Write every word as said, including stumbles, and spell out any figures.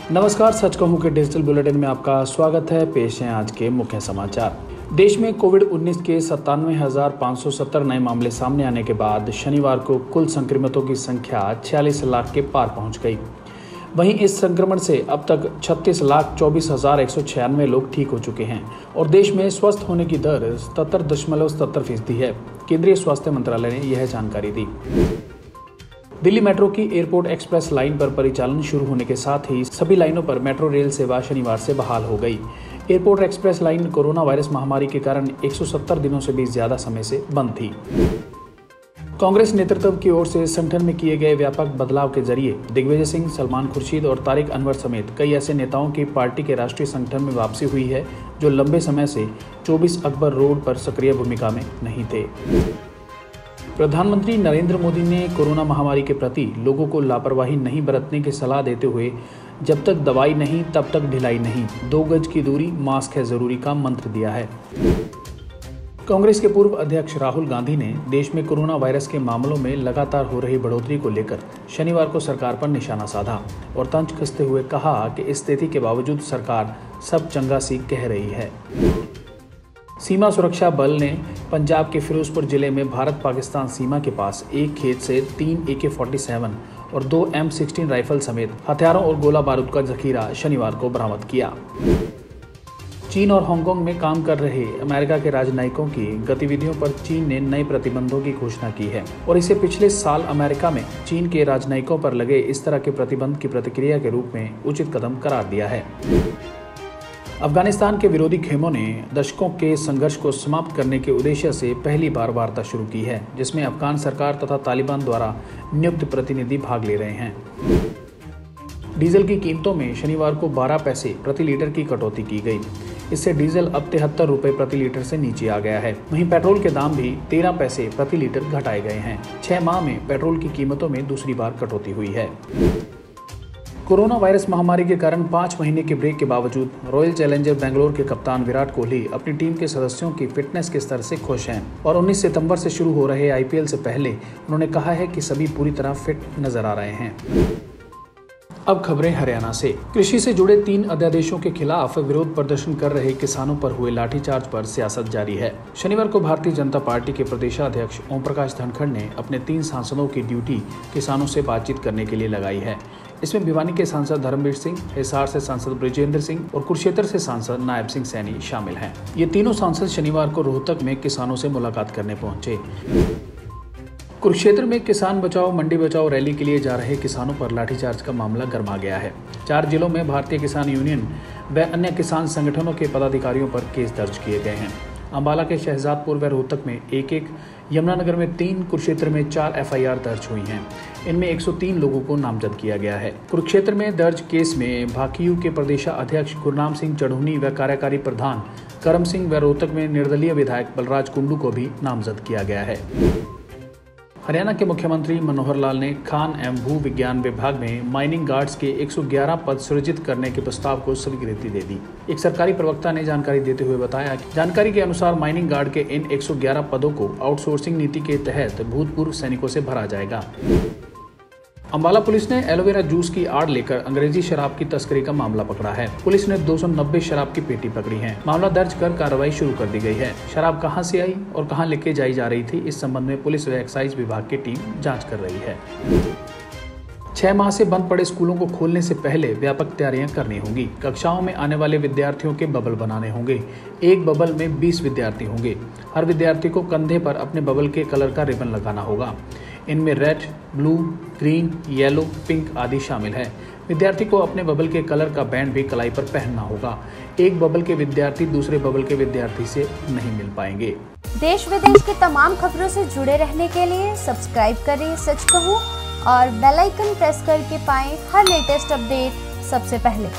नमस्कार, सच कहूं के डिजिटल बुलेटिन में आपका स्वागत है। पेश हैं आज के मुख्य समाचार। देश में कोविड उन्नीस के सत्तानवे हजार पाँच सौ सत्तर नए मामले सामने आने के बाद शनिवार को कुल संक्रमितों की संख्या छियालीस लाख के पार पहुंच गई। वहीं इस संक्रमण से अब तक छत्तीस लाख चौबीस हजार एक सौ छियानवे लोग ठीक हो चुके हैं और देश में स्वस्थ होने की दर सतहत्तर दशमलव सत्तर फीसदी है। केंद्रीय स्वास्थ्य मंत्रालय ने यह जानकारी दी। दिल्ली मेट्रो की एयरपोर्ट एक्सप्रेस लाइन पर परिचालन शुरू होने के साथ ही सभी लाइनों पर मेट्रो रेल सेवा शनिवार से बहाल हो गई। Airport express line corona virus महामारी के कारण एक सौ सत्तर दिनों से भी ज्यादा समय से बंद थी। कांग्रेस नेतृत्व की ओर से संगठन में किए गए व्यापक बदलाव के जरिए दिग्विजय सिंह, सलमान खुर्शीद और तारिक अनवर समेत कई ऐसे नेताओं की पार्टी के राष्ट्रीय संगठन में वापसी हुई है जो लंबे समय से चौबीस अकबर रोड पर सक्रिय भूमिका में नहीं थे। प्रधानमंत्री नरेंद्र मोदी ने कोरोना महामारी के प्रति लोगों को लापरवाही नहीं बरतने की सलाह देते हुए जब तक दवाई नहीं तब तक ढिलाई नहीं, दो गज की दूरी, मास्क है जरूरी का मंत्र दिया है। कांग्रेस के पूर्व अध्यक्ष राहुल गांधी ने देश में कोरोना वायरस के मामलों में लगातार हो रही बढ़ोतरी को लेकर शनिवार को सरकार पर निशाना साधा और तंज कसते हुए कहा कि इस स्थिति के बावजूद सरकार सब चंगा सी कह रही है। सीमा सुरक्षा बल ने पंजाब के फिरोजपुर जिले में भारत पाकिस्तान सीमा के पास एक खेत से तीन ए के फोर्टी सेवन और दो एम सिक्सटीन राइफल समेत हथियारों और गोला बारूद का जखीरा शनिवार को बरामद किया। चीन और हांगकांग में काम कर रहे अमेरिका के राजनयिकों की गतिविधियों पर चीन ने नए प्रतिबंधों की घोषणा की है और इसे पिछले साल अमेरिका में चीन के राजनयिकों पर लगे इस तरह के प्रतिबंध की प्रतिक्रिया के रूप में उचित कदम करार दिया है। अफगानिस्तान के विरोधी खेमों ने दशकों के संघर्ष को समाप्त करने के उद्देश्य से पहली बार वार्ता शुरू की है, जिसमें अफगान सरकार तथा तालिबान द्वारा नियुक्त प्रतिनिधि भाग ले रहे हैं। डीजल की कीमतों में शनिवार को बारह पैसे प्रति लीटर की कटौती की गई। इससे डीजल अब तिहत्तर रुपए प्रति लीटर से नीचे आ गया है। वहीं पेट्रोल के दाम भी तेरह पैसे प्रति लीटर घटाए गए हैं। छह माह में पेट्रोल की कीमतों में दूसरी बार कटौती हुई है। कोरोना वायरस महामारी के कारण पाँच महीने के ब्रेक के बावजूद रॉयल चैलेंजर बेंगलोर के कप्तान विराट कोहली अपनी टीम के सदस्यों की फिटनेस के स्तर से खुश हैं और उन्नीस सितंबर से शुरू हो रहे आई पी एल से पहले उन्होंने कहा है कि सभी पूरी तरह फिट नजर आ रहे हैं। अब खबरें हरियाणा से। कृषि से जुड़े तीन अध्यादेशों के खिलाफ विरोध प्रदर्शन कर रहे किसानों पर हुए लाठीचार्ज पर सियासत जारी है। शनिवार को भारतीय जनता पार्टी के प्रदेशाध्यक्ष ओम प्रकाश धनखड़ ने अपने तीन सांसदों की ड्यूटी किसानों से बातचीत करने के लिए लगाई है। इसमें भिवानी के सांसद धर्मवीर सिंह, हिसार से सांसद ब्रिजेंद्र सिंह और कुरुक्षेत्र से सांसद नायब सिंह सैनी शामिल हैं। ये तीनों सांसद शनिवार को रोहतक में किसानों से मुलाकात करने पहुंचे। कुरुक्षेत्र में किसान बचाओ मंडी बचाओ रैली के लिए जा रहे किसानों पर लाठीचार्ज का मामला गर्मा गया है। चार जिलों में भारतीय किसान यूनियन व अन्य किसान संगठनों के पदाधिकारियों पर केस दर्ज किए गए हैं। अंबाला के शहजादपुर व रोहतक में एक एक, यमुनानगर में तीन, कुरुक्षेत्र में चार एफ आई आर दर्ज हुई हैं। इनमें एक सौ तीन लोगों को नामजद किया गया है। कुरुक्षेत्र में दर्ज केस में भाकियू के प्रदेशाध्यक्ष गुरनाम सिंह चढ़ूनी व कार्यकारी प्रधान करम सिंह व रोहतक में निर्दलीय विधायक बलराज कुंडू को भी नामजद किया गया है। हरियाणा के मुख्यमंत्री मनोहर लाल ने खान एवं भू विज्ञान विभाग में माइनिंग गार्ड्स के एक सौ ग्यारह पद सृजित करने के प्रस्ताव को स्वीकृति दे दी। एक सरकारी प्रवक्ता ने जानकारी देते हुए बताया कि जानकारी के अनुसार माइनिंग गार्ड के इन एक सौ ग्यारह पदों को आउटसोर्सिंग नीति के तहत भूतपूर्व सैनिकों से भरा जाएगा। अंबाला पुलिस ने एलोवेरा जूस की आड़ लेकर अंग्रेजी शराब की तस्करी का मामला पकड़ा है। पुलिस ने दो सौ नब्बे शराब की पेटी पकड़ी है। मामला दर्ज कर कार्रवाई शुरू कर दी गई है। शराब कहां से आई और कहां लेके जाई जा रही थी, इस संबंध में पुलिस व एक्साइज विभाग की टीम जांच कर रही है। छह माह से बंद पड़े स्कूलों को खोलने से पहले व्यापक तैयारियां करनी होंगी। कक्षाओं में आने वाले विद्यार्थियों के बबल बनाने होंगे। एक बबल में बीस विद्यार्थी होंगे। हर विद्यार्थी को कंधे पर अपने बबल के कलर का रिबन लगाना होगा। इनमें red, blue, green, yellow, pink आदि शामिल है। विद्यार्थी को अपने बबल के कलर का बैंड भी कलाई पर पहनना होगा। एक बबल के विद्यार्थी दूसरे बबल के विद्यार्थी से नहीं मिल पाएंगे। देश विदेश की तमाम खबरों से जुड़े रहने के लिए सब्सक्राइब करें सच कहूं और बेल आइकन प्रेस करके पाएं हर लेटेस्ट अपडेट सबसे पहले।